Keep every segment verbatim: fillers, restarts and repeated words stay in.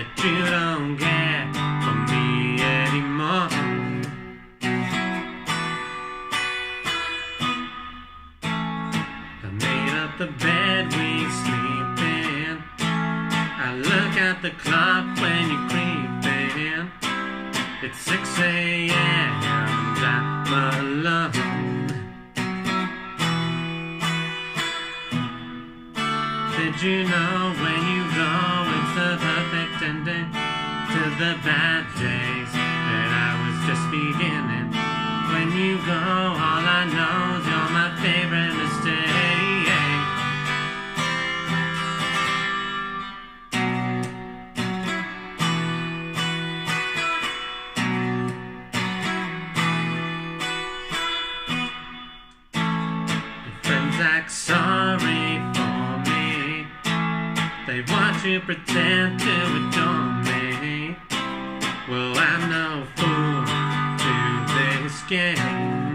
that you don't care for me anymore. I made up the bed we sleep in. I look at the clock when you creep in. It's six a m and I'm alone. Did you know when you go it's the perfect ending to the bad days that I was just beginning? When you go, all I know is you're my favorite mistake. Act sorry for me. They want you pretend to adore me. Well, I'm no fool to this game.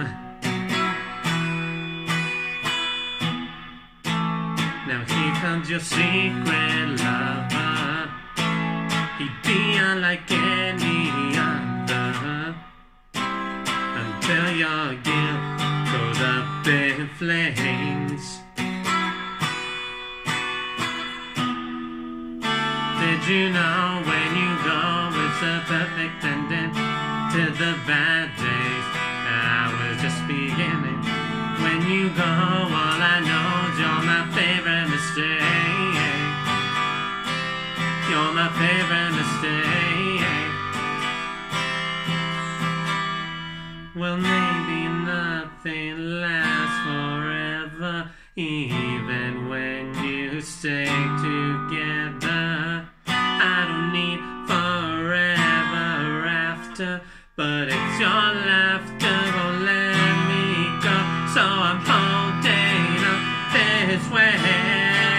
Now here comes your secret lover. He'd be unlike any other until your guilt goes up in flames. Did you know when you go it's a perfect ending to the bad days that I was just beginning? When you go, all I know is you're my favorite mistake. You're my favorite mistake. Well, maybe nothing lasts forever, even when you stay together. I don't need forever after, but it's your laughter won't let me go. So I'm holding up this way.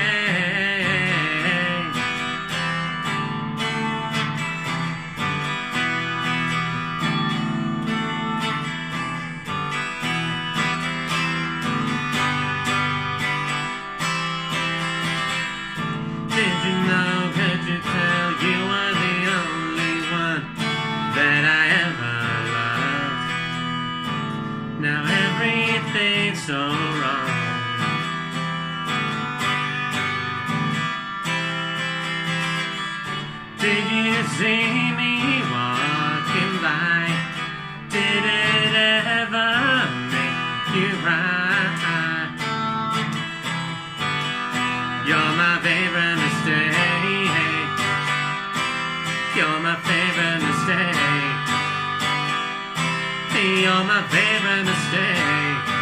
Did you know, could you tell you were the only one that I ever loved? Now everything's so wrong. Did you see me walking by? Did it ever make you right? You're my favorite mistake. You're my favorite mistake. You're my favorite mistake.